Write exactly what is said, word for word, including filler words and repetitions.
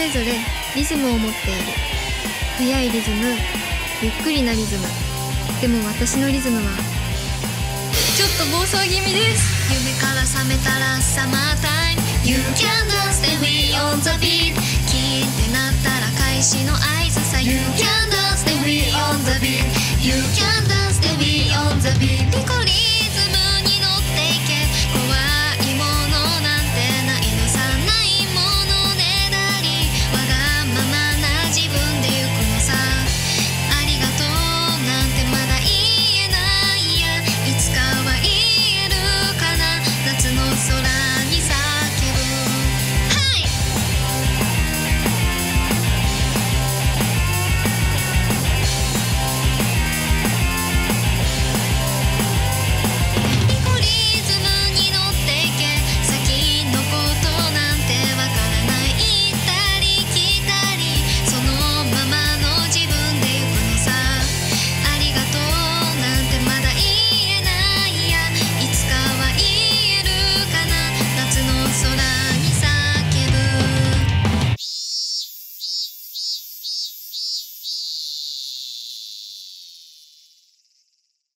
れぞれリズムを持っている。速いリズム、ゆっくりなリズム。でも私のリズムはちょっと暴走気味です。 夢から覚めたらサマータイム You can dance the way on the beat キーってなったら開始の合図さ You can dance the way